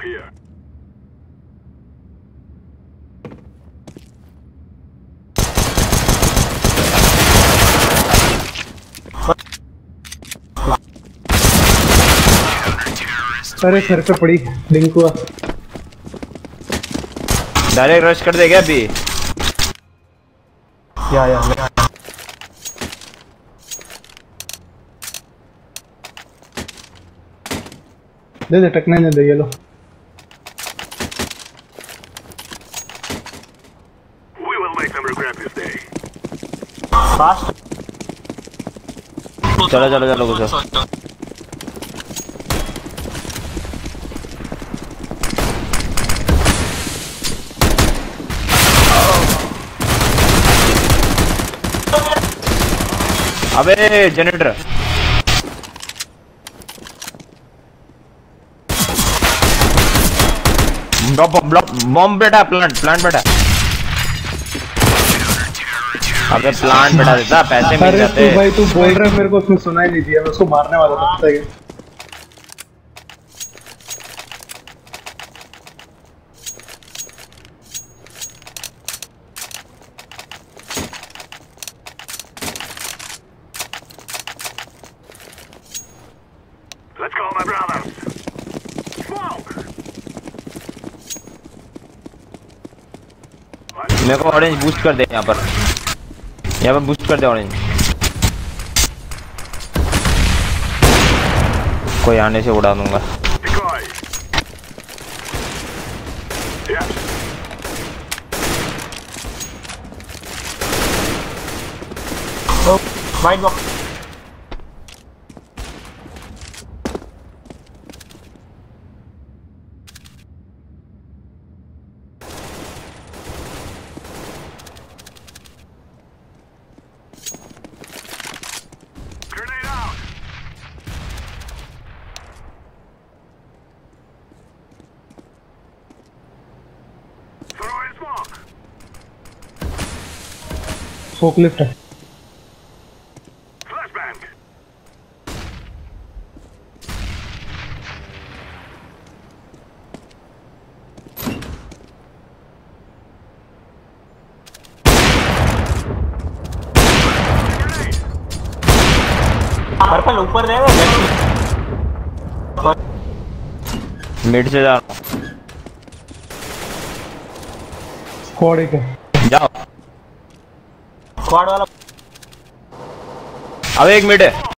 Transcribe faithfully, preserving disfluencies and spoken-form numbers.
अरे सर पे पड़ी लिंक हुआ। डायरेक्ट रश कर देगा अभी। या या दे दे टकने ने दे ये लो। चलो चलो चलो गुजर। अबे जनरेटर बॉम्ब बेटा प्लांट प्लांट बेटा। अबे प्लांट बेटा देता पैसे मिल जाते। अरे तू भाई तू बोल रहा है मेरे को उसने सुना ही नहीं दिया। मैं उसको मारने वाला था तब तक। Let's go, my brothers. Smoke. मेरे को ऑरेंज बूस्ट कर दे यहाँ पर। यहाँ पर बूस्ट कर दे ऑरेंज। कोई आने से उड़ा दूंगा। वाइट बॉक्स फोकलिफ्ट है। पर्पल ऊपर रहेगा। मिड से जा। स्क्वाड एक है। जाओ। स्क्वाड वाला अब एक मिनट है।